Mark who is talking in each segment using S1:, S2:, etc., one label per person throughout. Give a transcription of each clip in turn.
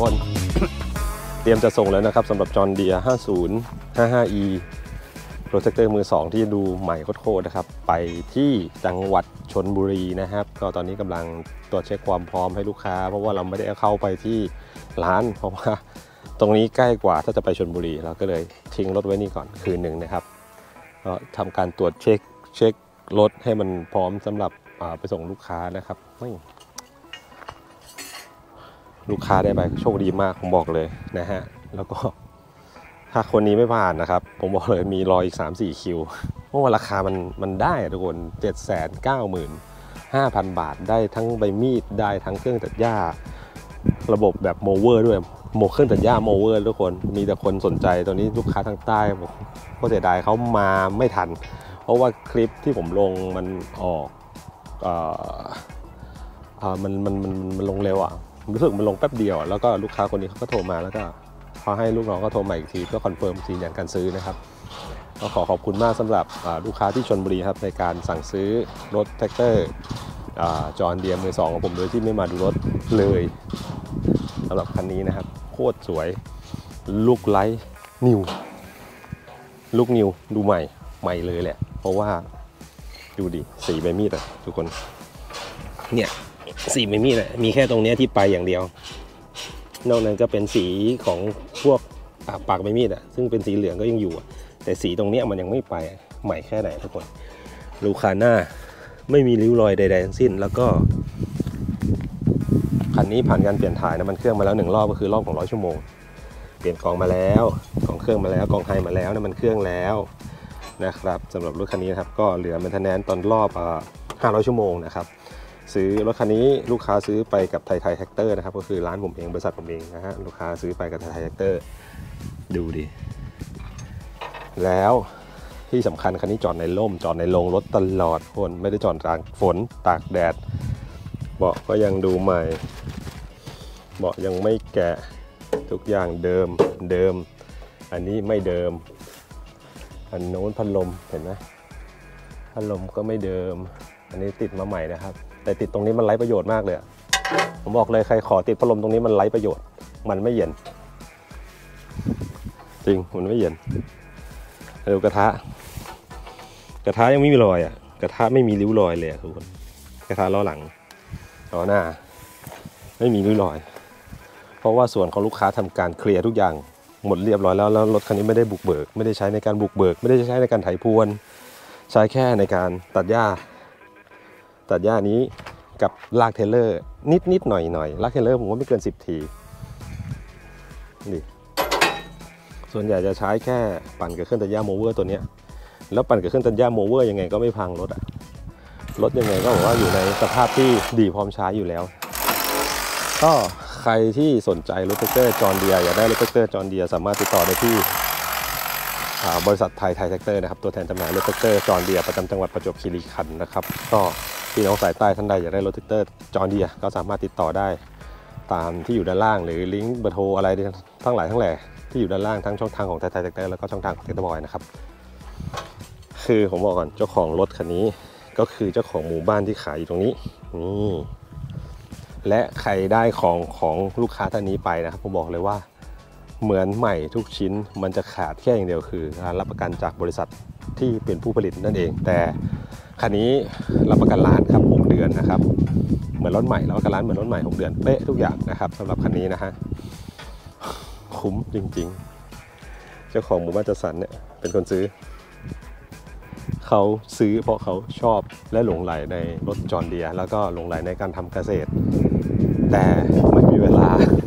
S1: คน เตรียมจะส่งแล้วนะครับสำหรับจอห์นเดียร์5055E โปรเจคเตอร์มือ2ที่ดูใหม่โคตรนะครับไปที่จังหวัดชลบุรีนะครับก็ตอนนี้กำลังตรวจเช็คความพร้อมให้ลูกค้าเพราะว่าเราไม่ได้เข้าไปที่ร้านเพราะว่าตรงนี้ใกล้กว่าถ้าจะไปชลบุรีเราก็เลยทิ้งรถไว้นี่ก่อนคืนหนึ่งนะครับก็ทำการตรวจเช็ครถให้มันพร้อมสำหรับไปส่งลูกค้านะครับลูกค้าได้ไปโชคดีมากผมบอกเลยนะฮะแล้วก็ถ้าคนนี้ไม่ผ่านนะครับผมบอกเลยมีรออีก 3-4 คิวเพราะว่าราคามันได้ทุกคน 795,000 บาทได้ทั้งใบมีดได้ทั้งเครื่องตัดหญ้าระบบแบบโมเวอร์ด้วยเครื่องตัดหญ้าโมเวอร์ทุกคนมีแต่คนสนใจตอนนี้ลูกค้าทางใต้ผมก็เสียดายเขามาไม่ทันเพราะว่าคลิปที่ผมลงมันออกมันลงเร็วอ่ะรู้สึกมันลงแป๊บเดียวแล้วก็ลูกค้าคนนี้เขาก็โทรมาแล้วก็เขาให้ลูกน้องก็โทรมาอีกทีเพื่อคอนเฟิร์มยืนยันการซื้อนะครับก็ขอบคุณมากสำหรับลูกค้าที่ชลบุรีครับในการสั่งซื้อรถแท็กเตอร์จอห์นเดียร์มือ2ของผมโดยที่ไม่มาดูรถเลยสำหรับคันนี้นะครับโคตรสวยลูกไลท์นิวลูกนิวดูใหม่เลยแหละเพราะว่าดูดิสีใบมีดอะทุกคนเนี่ยสีใบมีดมีแค่ตรงนี้ที่ไปอย่างเดียวนอกนั้นก็เป็นสีของพวกปากใบมีดอะซึ่งเป็นสีเหลืองก็ยังอยู่แต่สีตรงนี้มันยังไม่ไปใหม่แค่ไหนทุกคนลูกค้าหน้าไม่มีริ้วรอยใดๆทั้งสิ้นแล้วก็คันนี้ผ่านการเปลี่ยนถ่ายน้ำมันเครื่องมาแล้ว1 รอบก็คือรอบของ100 ชั่วโมงเปลี่ยนกองมาแล้วกองเครื่องมาแล้วกองไฮมาแล้วน้ำมันเครื่องแล้วนะครับสำหรับรถคันนี้ครับก็เหลือเมนเทนแนนซ์ตอนรอบ500 ชั่วโมงนะครับซื้อรถคันนี้ลูกค้าซื้อไปกับไทยแท็กเตอร์นะครับก็คือร้านผมเองบริษัทผมเองนะฮะลูกค้าซื้อไปกับไทยแท็กเตอร์ดูดิแล้วที่สำคัญคันนี้จอดในร่มจอดในโรงรถตลอดคนไม่ได้จอดกลางฝนตากแดดเบาะก็ยังดูใหม่เบาะยังไม่แกะทุกอย่างเดิมอันนี้ไม่เดิมอันโน้นพัดลมเห็นไหมพัดลมก็ไม่เดิมอันนี้ติดมาใหม่นะครับแต่ติดตรงนี้มันไร้ประโยชน์มากเลยผมบอกเลยใครขอติดพัดลมตรงนี้มันไร้ประโยชน์มันไม่เย็นจริงมันไม่เย็นดูกระทะยังไม่มีรอยกระทะไม่มีริ้วรอยเลยทุกคนกระทะล้อหลังล้อหน้าไม่มีริ้วรอยเพราะว่าส่วนของลูกค้าทำการเคลียร์ทุกอย่างหมดเรียบร้อยแล้วรถคันนี้ไม่ได้บุกเบิกไม่ได้ใช้ในการบุกเบิกไม่ได้ใช้ในการไถพรวนใช้แค่ในการตัดหญ้านี้กับลากเทเลอร์นิดหน่อยลากเทเลอร์ผมว่าไม่เกิน10 ทีนี่ส่วนใหญ่จะใช้แค่ปั่นกับเครื่องตัดหญ้าโมเวอร์ตัวนี้แล้วปั่นกับเครื่องตัดหญ้าโมเวอร์ยังไงก็ไม่พังรถยังไงก็บอกว่าอยู่ในสภาพที่ดีพร้อมใช้อยู่แล้วก็ใครที่สนใจรถแท็กเตอร์จอห์นเดียร์อยากได้รถแท็กเตอร์จอห์นเดียร์สามารถติดต่อได้ที่บริษัทไทยแท็กเตอร์นะครับตัวแทนจำหน่ายรถแท็กเตอร์จอห์นเดียร์ประจำจังหวัดประจวบคีรีขันธ์นะครับก็พี่น้องสายใต้ท่านใดอยากได้รถแท็กเตอร์จอห์นเดียร์ก็สามารถติดต่อได้ตามที่อยู่ด้านล่างหรือลิงก์เบอร์โทรอะไรทั้งหลายทั้งแหล่ที่อยู่ด้านล่างทั้งช่องทางของไทยแท็กเตอร์แล้วก็ช่องทางของเทคโนบอยนะครับคือผมบอกก่อนเจ้าของรถคันนี้ก็คือเจ้าของหมู่บ้านที่ขายอยู่ตรงนี้นี่และใครได้ของลูกค้าท่านนี้ไปนะครับผมบอกเลยว่าเหมือนใหม่ทุกชิ้นมันจะขาดแค่อย่างเดียวคือการรับประกันจากบริษัทที่เป็นผู้ผลิตนั่นเองแต่คันนี้รับประกันร้านครับ6 เดือนนะครับเหมือนรถใหม่รับประกันร้านเหมือนรถใหม่6 เดือนเป๊ะทุกอย่างนะครับสำหรับคันนี้นะฮะคุ้มจริงๆเจ้าของหมู่บ้านจัดสรรเนี่ยเป็นคนซื้อเขาซื้อเพราะเขาชอบและหลงใหลในรถจอห์นเดียร์แล้วก็หลงใหลในการทำเกษตรแต่ไม่มีเวลา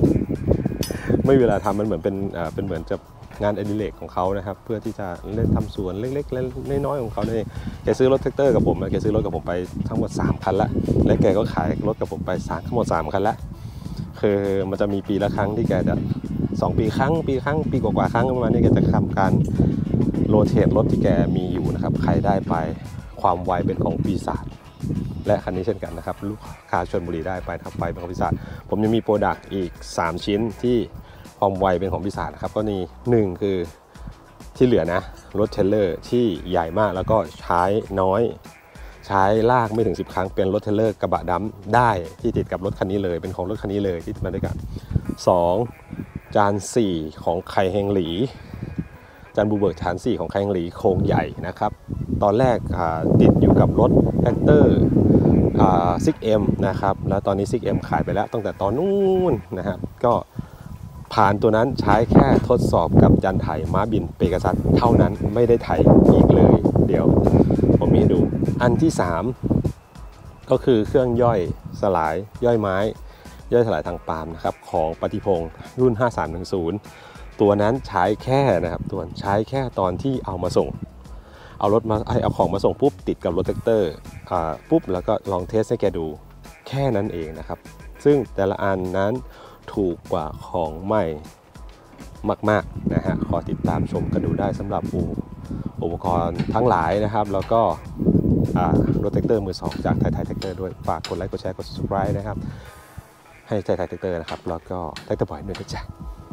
S1: ทำมันเหมือนเป็นเหมือนจะงานอดิเรกของเขานะครับเพื่อที่จะเล่นทำสวนเล็กๆและน้อยๆของเขาเนี่ยแกซื้อรถแท็กเตอร์กับผมแกซื้อรถกับผมไปทั้งหมด3 คันละและแกก็ขายรถกับผมไปทั้งหมด3 คันละคือมันจะมีปีละครั้งที่แกจะ2 ปีครั้งปีกว่าครั้งประมาณนี้แกจะทำการโรเตทรถที่แกมีอยู่นะครับใครได้ไปความไวเป็นของปีศาจและคันนี้เช่นกันนะครับลูกค้าชลบุรีได้ไปทำไปเป็นของปีศาจผมยังมีโปรดักต์อีก3 ชิ้นที่ความไวเป็นของปีศาจนะครับก็นี่1คือที่เหลือนะรถเทรลเลอร์ที่ใหญ่มากแล้วก็ใช้น้อยใช้ลากไม่ถึง10 ครั้งเป็นรถเทรลเลอร์กระบะดำได้ที่ติดกับรถคันนี้เลยเป็นของรถคันนี้เลยที่มาด้วยกัน 2 จาน 4 ของไคเฮงหลีจานบูเบิร์กจาน 4 ของไคเฮงหลีโครงใหญ่นะครับตอนแรกติดอยู่กับรถแท็กเตอร์6M นะครับแล้วตอนนี้ 6M ขายไปแล้วตั้งแต่ตอนนู้นนะครับก็ผ่านตัวนั้นใช้แค่ทดสอบกับจานไถม้าบินเปกัสซัสเท่านั้นไม่ได้ไถอีกเลยเดี๋ยวผมมีให้ดูอันที่ 3 ก็คือเครื่องย่อยสลายย่อยไม้ย่อยสลายทางปาล์มนะครับของปฏิพงษ์รุ่น 5310 ตัวนั้นใช้แค่นะครับตัวใช้แค่ตอนที่เอามาส่งเอารถมาเอาของมาส่งปุ๊บติดกับรถแท็กเตอร์ปุ๊บแล้วก็ลองเทสให้แกดูแค่นั้นเองนะครับซึ่งแต่ละอันนั้นถูกกว่าของใหม่มากๆนะฮะขอติดตามชมกันดูได้สำหรับอุปกรณ์ทั้งหลายนะครับแล้วก็รถแท็กเตอร์มือ 2จากไทยแท็กเตอร์ด้วยฝากกดไลค์กดแชร์กด subscribe นะครับให้ไทยแท็กเตอร์นะครับแล้วก็แท็กเตอร์บอยด้วยนะจ๊ะ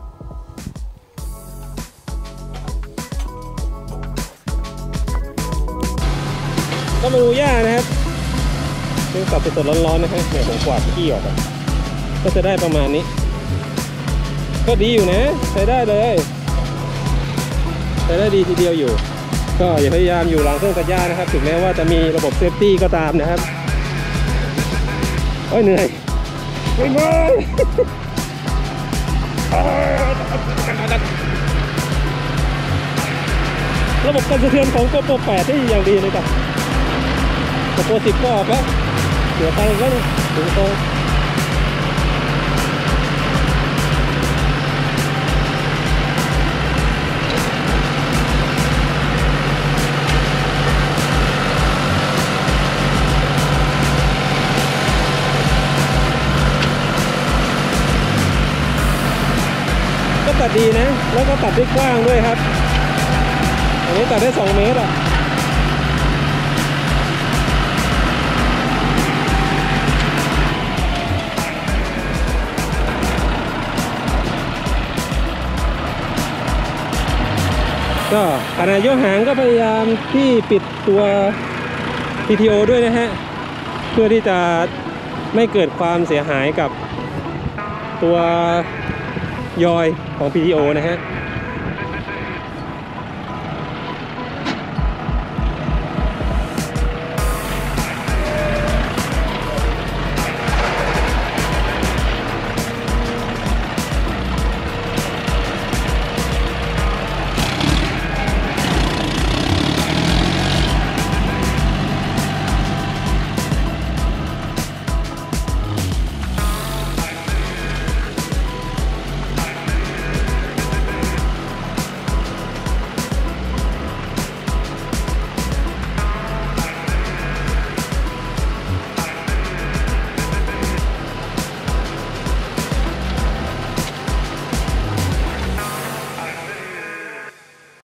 S1: ก็มาดูหญ้านะครับเพิ่งตัดสดๆร้อนๆนะฮะเนี่ยผมกวาดขี้ออกก็จะได้ประมาณนี้ก็ดีอยู่นะใช้ได้เลยใช้ได้ดีทีเดียวอยู่ก็อย่าพยายามอยู่หลังเครื่องตัดหญ้านะครับถึงแม้ว่าจะมีระบบเซฟตี้ก็ตามนะครับโอ้ยเหนื่อยไม่ไหวระบบกันสะเทือนของGoPro 8ได้อย่างดีเลยจ้ะGoPro 10ก็ออกแล้วเสียตังค์แล้วเนี่ยถึงโตตัดดีนะแล้วก็ตัดได้กว้างด้วยครับอันนี้ตัดได้2 เมตรอ่ะก็ขณะยกหางก็พยายามที่ปิดตัว PTO ด้วยนะฮะเพื่อที่จะไม่เกิดความเสียหายกับตัวยอยของ PTO นะฮะ